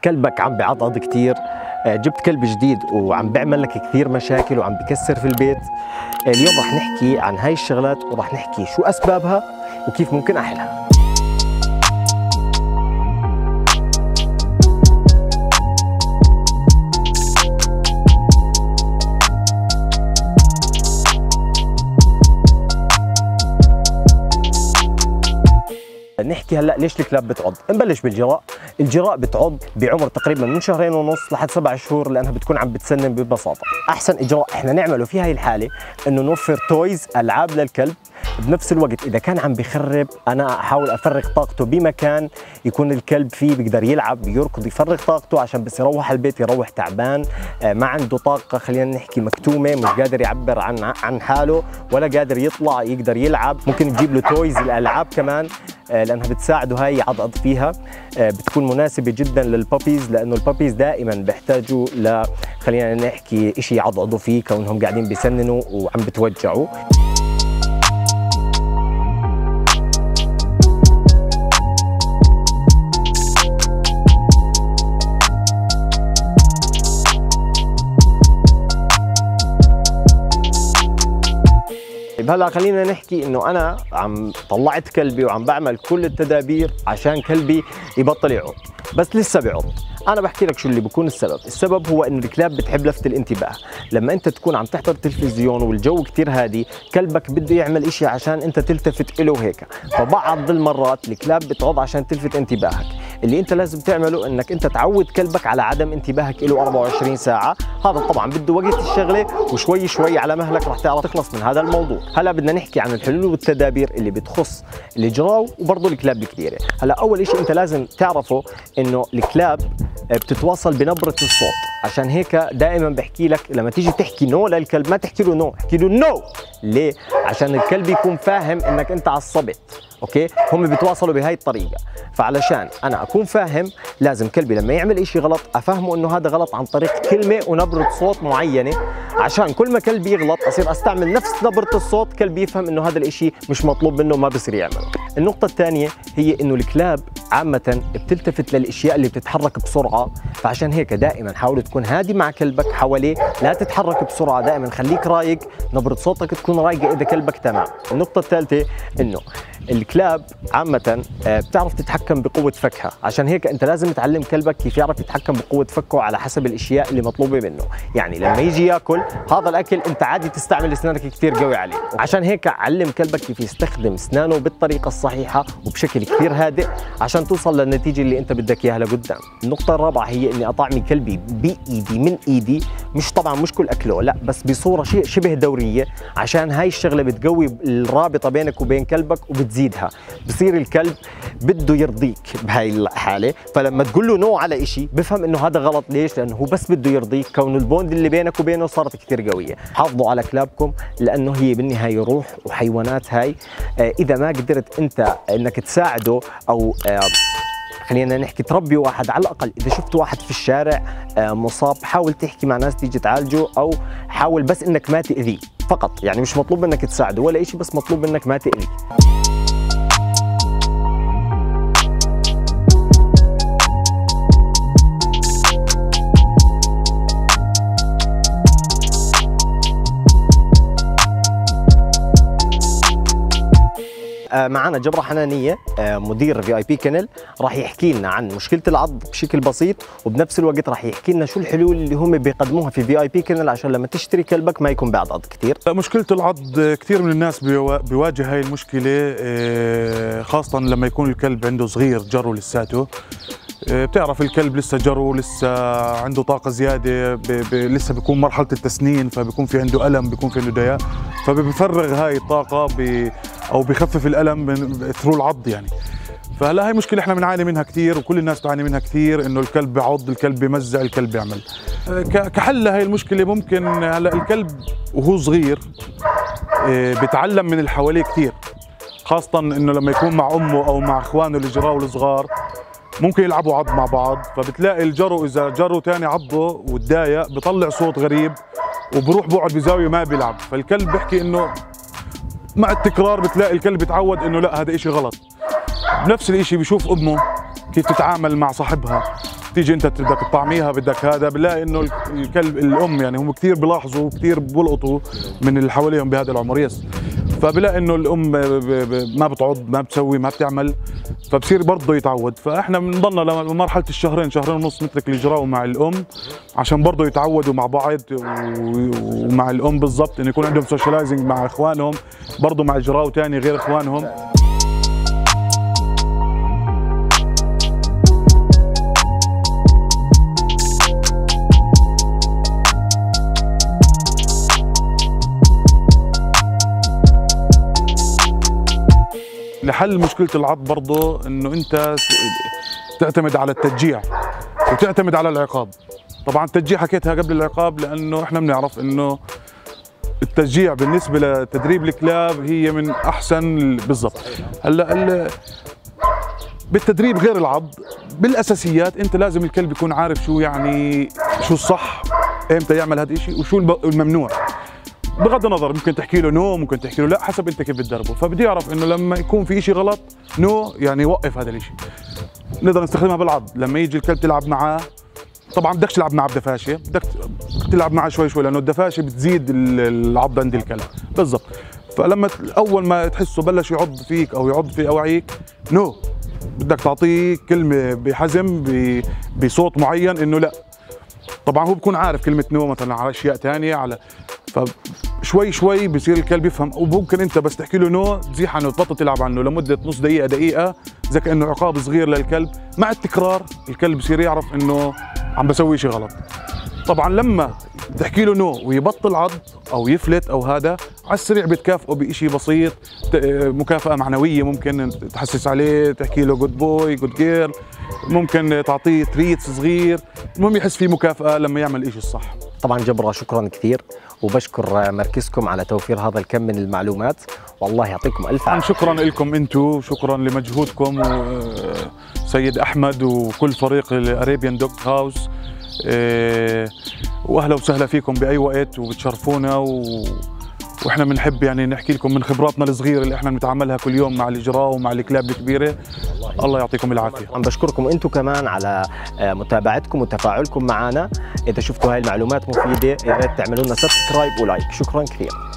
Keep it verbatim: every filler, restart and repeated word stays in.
كلبك عم بيعضعض كثير، جبت كلب جديد وعم بيعمل لك كثير مشاكل وعم بكسر في البيت، اليوم رح نحكي عن هاي الشغلات ورح نحكي شو أسبابها وكيف ممكن أحلها. نحكي هلا ليش الكلاب بتعض. نبلش بالجراء. الجراء بتعض بعمر تقريبا من شهرين ونص لحد سبع شهور لانها بتكون عم بتسنن ببساطه. احسن اجراء احنا نعمله في هاي الحاله انه نوفر تويز العاب للكلب، بنفس الوقت اذا كان عم بخرب انا احاول افرغ طاقته بمكان يكون الكلب فيه بيقدر يلعب يركض يفرغ طاقته، عشان بس يروح البيت يروح تعبان ما عنده طاقه، خلينا نحكي مكتومه، مش قادر يعبر عن عن حاله ولا قادر يطلع يقدر يلعب. ممكن تجيب له تويز الالعاب كمان لانها بتساعده هاي يعضعض فيها، بتكون مناسبه جدا للبابيز لانه البابيز دائما بيحتاجوا ل خلينا نحكي شيء يعضعضوا فيه كونهم قاعدين بيسننوا وعم بتوجعوا. هلا خلينا نحكي انه انا عم طلعت كلبي وعم بعمل كل التدابير عشان كلبي يبطل يعض، بس لسه بيعض. انا بحكي لك شو اللي بيكون السبب. السبب هو انه الكلاب بتحب لفت الانتباه. لما انت تكون عم تحضر تلفزيون والجو كثير هادي، كلبك بده يعمل اشي عشان انت تلتفت له هيك، فبعض المرات الكلاب بتعض عشان تلفت انتباهك. اللي انت لازم تعمله انك انت تعود كلبك على عدم انتباهك له أربعة وعشرين ساعة. هذا طبعا بده وقت الشغله وشوي شوي على مهلك رح تعرف تخلص من هذا الموضوع. هلا بدنا نحكي عن الحلول والتدابير اللي بتخص الجراو وبرضه الكلاب الكبيره. هلا اول شيء انت لازم تعرفه انه الكلاب بتتواصل بنبره الصوت، عشان هيك دائما بحكي لك لما تيجي تحكي نو للكلب ما تحكي له نو، احكي له نو. ليه؟ عشان الكلب يكون فاهم انك انت عصبت. اوكي؟ هم بيتواصلوا بهاي الطريقه، فعلشان انا اكون فاهم لازم كلبي لما يعمل اشي غلط افهمه انه هذا غلط عن طريق كلمه ونبره صوت معينه، عشان كل ما كلبي يغلط اصير استعمل نفس نبره الصوت، كلبي يفهم انه هذا الاشي مش مطلوب منه ما بصير يعمله. النقطه الثانيه هي انه الكلاب عامه بتلتفت للاشياء اللي بتتحرك بسرعه، فعشان هيك دائما حاول تكون هادي مع كلبك حواليه، لا تتحرك بسرعه، دائما خليك رايق، نبره صوتك تكون رايقه اذا كلبك تمام. النقطه الثالثه انه الكلاب عامة بتعرف تتحكم بقوة فكها، عشان هيك انت لازم تعلم كلبك كيف يعرف يتحكم بقوة فكه على حسب الاشياء اللي مطلوبة منه. يعني لما يجي ياكل هذا الاكل انت عادي تستعمل اسنانك كثير قوي عليه، عشان هيك علم كلبك كيف يستخدم اسنانه بالطريقة الصحيحة وبشكل كثير هادئ عشان توصل للنتيجة اللي انت بدك اياها لقدام. النقطة الرابعة هي اني اطعمي كلبي بايدي من ايدي، مش طبعا مش كل اكله لا، بس بصورة شبه دورية، عشان هاي الشغلة بتقوي الرابطة بينك وبين كلبك وبتزيدها. بصير الكلب بده يرضيك بهاي الحاله، فلما تقول له نو على شيء بفهم انه هذا غلط. ليش؟ لانه هو بس بده يرضيك، كون البوند اللي بينك وبينه صارت كثير قويه. حافظوا على كلابكم لانه هي بالنهايه روح وحيوانات. هاي آه اذا ما قدرت انت انك تساعده او آه خلينا نحكي تربي واحد، على الاقل اذا شفت واحد في الشارع آه مصاب حاول تحكي مع ناس تيجي تعالجه، او حاول بس انك ما تاذيه فقط. يعني مش مطلوب منك تساعده ولا شيء، بس مطلوب منك ما تاذيه. معنا جبرة حنانية مدير في اي بي كينل، راح يحكي لنا عن مشكلة العض بشكل بسيط، وبنفس الوقت راح يحكي لنا شو الحلول اللي هم بيقدموها في في اي بي كينل عشان لما تشتري كلبك ما يكون بيعض كثير. مشكلة العض كثير من الناس بيواجه هاي المشكلة، خاصة لما يكون الكلب عنده صغير جرو لساته. بتعرف الكلب لسه جرو، لسه عنده طاقة زيادة، ب ب لسه بيكون مرحلة التسنين، فبيكون في عنده ألم، بيكون في عنده ضياع، فبيفرغ هاي الطاقة ب أو بخفف الألم ثرو العض يعني. فهلا هاي مشكلة احنا بنعاني منها كثير وكل الناس بتعاني منها كثير، انه الكلب بيعض، الكلب بيمزع، الكلب بيعمل. كحل لهي المشكلة ممكن هلا الكلب وهو صغير بيتعلم من اللي حواليه كثير، خاصة انه لما يكون مع امه او مع اخوانه الجراو الصغار ممكن يلعبوا عض مع بعض، فبتلاقي الجرو اذا جرو ثاني عضه وتضايق بيطلع صوت غريب وبروح بقعد بزاويه ما بيلعب، فالكلب بيحكي انه مع التكرار بتلاقي الكلب يتعود انه لا هذا اشي غلط. بنفس الاشي بيشوف امه كيف تتعامل مع صاحبها، تيجي انت بدك تطعميها بدك هذا، بنلاقي انه الكلب الام يعني هم كثير بلاحظوا كثير بلقطوا من اللي حواليهم بهذا العمر يس، فبلاقي انه الام ما بتعض ما بتسوي ما بتعمل، فبصير برضه يتعود. فاحنا بنضلنا لمرحله الشهرين شهرين ونص نترك الاجراء مع الام عشان برضه يتعودوا مع بعض ومع الام بالضبط، انه يكون عندهم سوشيالايزنج مع اخوانهم برضه مع اجراء ثاني غير اخوانهم. لحل مشكلة العض برضه انه انت تعتمد على التشجيع وتعتمد على العقاب. طبعا التشجيع حكيتها قبل العقاب لانه احنا بنعرف انه التشجيع بالنسبة لتدريب الكلاب هي من احسن بالضبط. هلا بالتدريب غير العض بالاساسيات انت لازم الكلب يكون عارف شو يعني شو الصح امتى يعمل هذا الشيء وشو الممنوع. بغض النظر ممكن تحكي له نو ممكن تحكي له لا حسب انت كيف بتدربه، فبده يعرف انه لما يكون في شيء غلط نو يعني وقف هذا الشيء. نقدر نستخدمها بالعض لما يجي الكلب تلعب معاه، طبعا بدكش تلعب معه بدفاشه، بدك تلعب معه شوي شوي لانه الدفاشه بتزيد العض عند الكلب بالضبط. فلما اول ما تحسه بلش يعض فيك او يعض في اواعيك نو بدك تعطيه كلمه بحزم بصوت معين انه لا. طبعا هو بكون عارف كلمه نو مثلا على اشياء ثانيه على، فشوي شوي بصير الكلب يفهم. وممكن انت بس تحكي له نو تزيح عنه تبطل تلعب عنه لمده نص دقيقه دقيقه زي كانه عقاب صغير للكلب. مع التكرار الكلب بصير يعرف انه عم بسوي شيء غلط. طبعا لما تحكي له نو ويبطل عض او يفلت او هذا على السريع بتكافئه بشيء بسيط، مكافاه معنويه ممكن تحسس عليه، تحكي له جود بوي جود جيرل، ممكن تعطيه تريتس صغير، المهم يحس في مكافاه لما يعمل الشيء الصح. طبعا جبرة شكرا كثير وبشكر مركزكم على توفير هذا الكم من المعلومات، والله يعطيكم الف عافيه. شكرا لكم انتم وشكرا لمجهودكم وسيد احمد وكل فريق الاريبيان دوغ هاوس، واهلا وسهلا فيكم باي وقت وبتشرفونا و... واحنا بنحب يعني نحكي لكم من خبراتنا الصغيره اللي احنا بنتعاملها كل يوم مع الاجراء ومع الكلاب الكبيره. الله يعطيكم العافيه. عم بشكركم انتم كمان على متابعتكم وتفاعلكم معنا. اذا شفتوا هاي المعلومات مفيده يا ريت تعملوا لنا سبسكرايب ولايك. شكرا كثير.